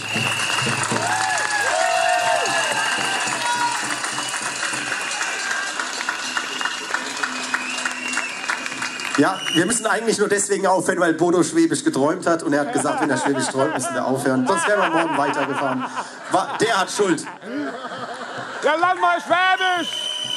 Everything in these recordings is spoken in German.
Ja, wir müssen eigentlich nur deswegen aufhören, weil Bodo Schwäbisch geträumt hat und er hat gesagt, wenn er Schwäbisch träumt, müssen wir aufhören. Sonst wären wir morgen weitergefahren. Der hat Schuld. Ja, lern mal Schwäbisch!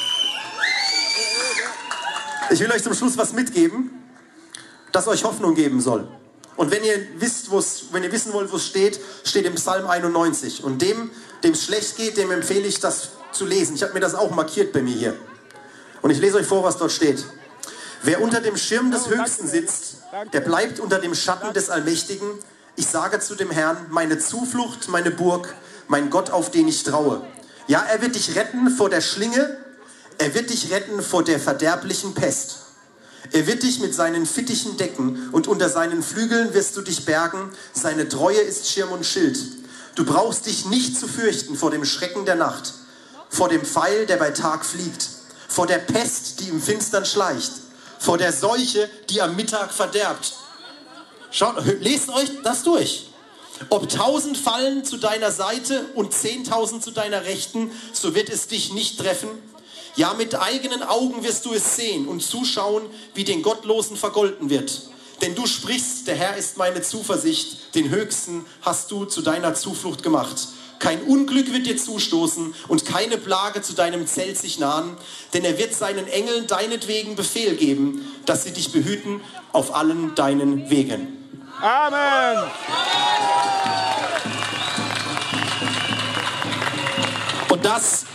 Ich will euch zum Schluss was mitgeben, das euch Hoffnung geben soll. Und wenn ihr wissen wollt, wo es steht, steht im Psalm 91. Und dem es schlecht geht, dem empfehle ich, das zu lesen. Ich habe mir das auch markiert bei mir hier. Und ich lese euch vor, was dort steht. Wer unter dem Schirm des Höchsten sitzt, der bleibt unter dem Schatten des Allmächtigen. Ich sage zu dem Herrn, meine Zuflucht, meine Burg, mein Gott, auf den ich traue. Ja, er wird dich retten vor der Schlinge, er wird dich retten vor der verderblichen Pest. Er wird dich mit seinen Fittichen decken und unter seinen Flügeln wirst du dich bergen. Seine Treue ist Schirm und Schild. Du brauchst dich nicht zu fürchten vor dem Schrecken der Nacht, vor dem Pfeil, der bei Tag fliegt, vor der Pest, die im Finstern schleicht, vor der Seuche, die am Mittag verderbt. Schaut, lest euch das durch. Ob 1000 fallen zu deiner Seite und 10.000 zu deiner Rechten, so wird es dich nicht treffen. Ja, mit eigenen Augen wirst du es sehen und zuschauen, wie den Gottlosen vergolten wird. Denn du sprichst, der Herr ist meine Zuversicht, den Höchsten hast du zu deiner Zuflucht gemacht. Kein Unglück wird dir zustoßen und keine Plage zu deinem Zelt sich nahen, denn er wird seinen Engeln deinetwegen Befehl geben, dass sie dich behüten auf allen deinen Wegen. Amen! Und das